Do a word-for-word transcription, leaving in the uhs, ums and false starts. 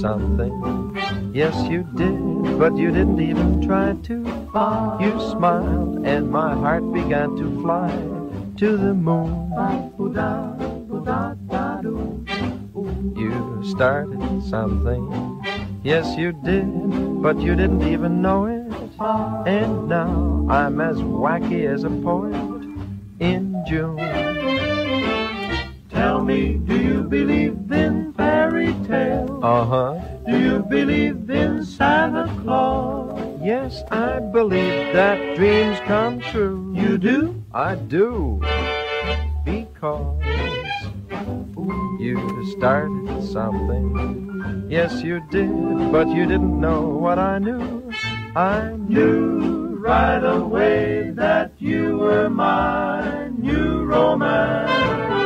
something. Yes, you did, but you didn't even try to. You smiled, and my heart began to fly to the moon. You started something. Yes, you did, but you didn't even know it. And now I'm as wacky as a poet in June. Tell me, do you believe in fairy tales? Uh-huh. Do you believe in Santa Claus? Yes, I believe that dreams come true. You do? I do. Because you started something. Yes, you did, but you didn't know what I knew. I Knew right away that you were my new romance.